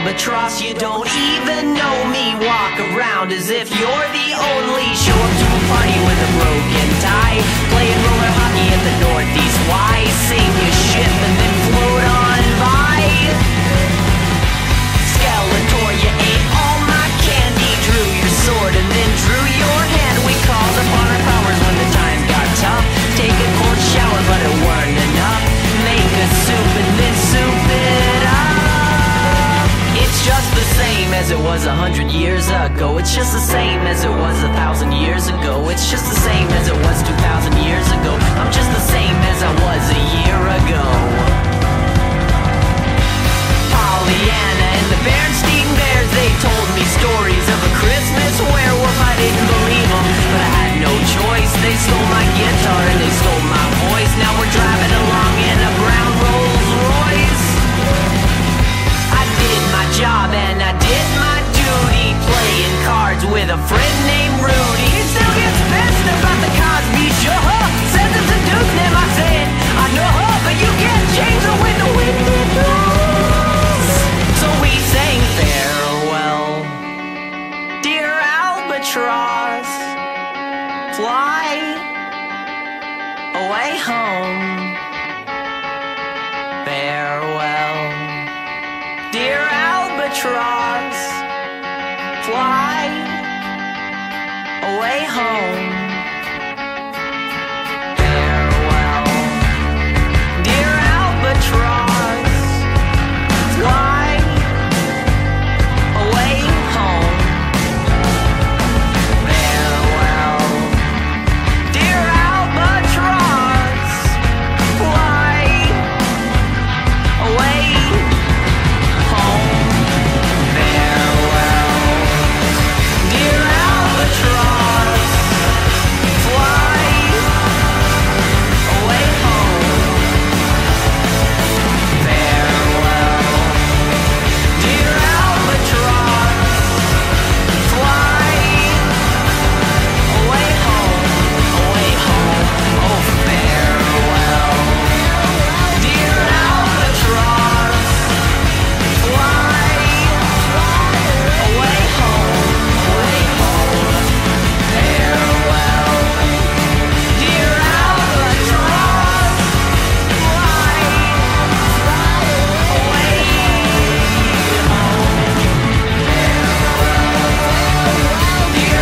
Albatross, you don't even know me. Walk around as if you're the only. Show up to a party with a broken tie, playing roller hockey at the Northeast Y. Save your ship and then float on by. Skeletor, you ate all my candy, drew your sword and then drew your hand. We called upon our powers when the times got tough. Take a cold shower but it weren't enough. Make a soup and then soup it up. It's just the same as it was 100 years ago. It's just the same as it was 1,000 years ago. It's just the same as it was 2,000 years ago. I'm just the same as I was a year ago. Pollyanna and the Bernstein Bears, they told me stories of a Christmas werewolf. I didn't believe them, but I had no choice. They stole my guitar and they stole my voice. Now we're driving along in a brown Rolls Royce. I did my job and I did my duty, playing cards with a friend named Rudy. He still gets pissed about the Cosby Show. Says it's a dude's name, I said I know, but you can't change the way the wind it blows. So we sang farewell, dear Albatross, fly away home. Farewell, dear Albatross, fly away home. Farewell, dear Albatross, fly away home. Farewell, dear Albatross, fly away home. Farewell, dear Albatross, fly away home. Farewell, dear Albatross, fly away home, away home. Oh, farewell, dear Albatross, fly away home, away home. Farewell, dear Albatross, fly away home. Dear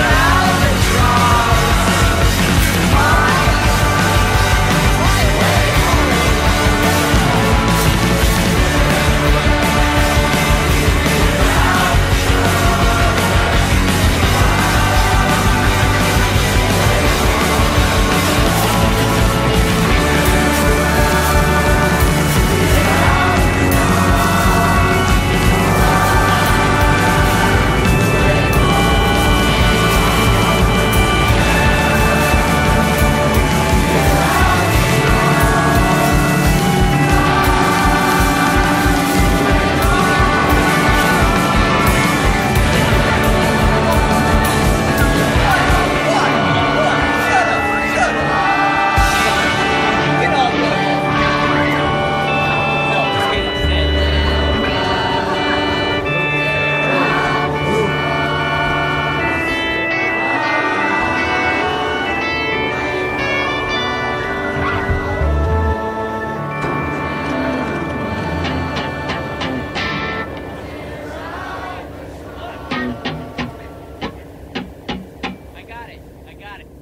I got it.